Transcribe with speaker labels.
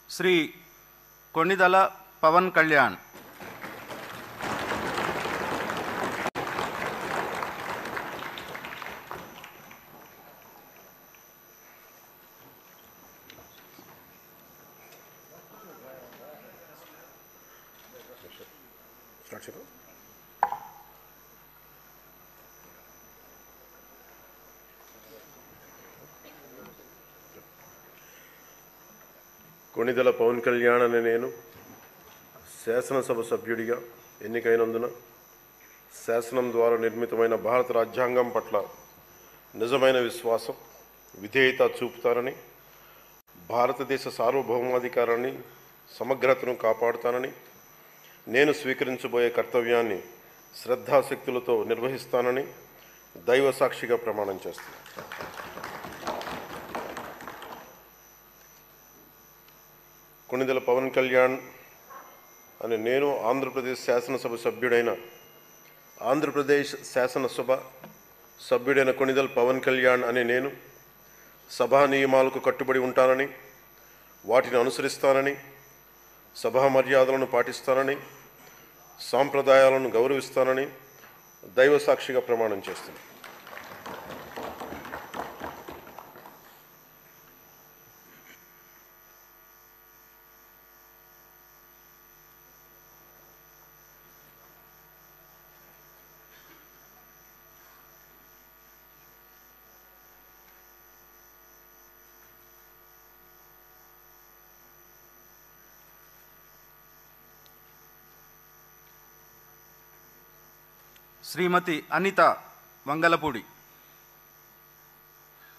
Speaker 1: శ్రీ కొణిదల పవన్ కళ్యాణ్.
Speaker 2: కొణిదెల పవన్ కళ్యాణ్ అనే నేను శాసనసభ సభ్యుడిగా ఎన్నికైనందున శాసనం ద్వారా నిర్మితమైన భారత రాజ్యాంగం పట్ల నిజమైన విశ్వాసం, విధేయత చూపుతానని, భారతదేశ సార్వభౌమాధికారాన్ని, సమగ్రతను కాపాడుతానని, నేను స్వీకరించబోయే కర్తవ్యాన్ని శ్రద్ధాశక్తులతో నిర్వహిస్తానని దైవ సాక్షిగా ప్రమాణం చేస్తాను. కొణిదెల పవన్ కళ్యాణ్ అని నేను ఆంధ్రప్రదేశ్ శాసనసభ సభ్యుడైన కొణిదెల పవన్ కళ్యాణ్ అని నేను సభా నియమాలకు కట్టుబడి ఉంటానని, వాటిని అనుసరిస్తానని, సభా మర్యాదలను పాటిస్తానని, సాంప్రదాయాలను గౌరవిస్తానని దైవ సాక్షిగా ప్రమాణం చేస్తున్నాను.
Speaker 1: శ్రీమతి అనిత వంగలపూడి.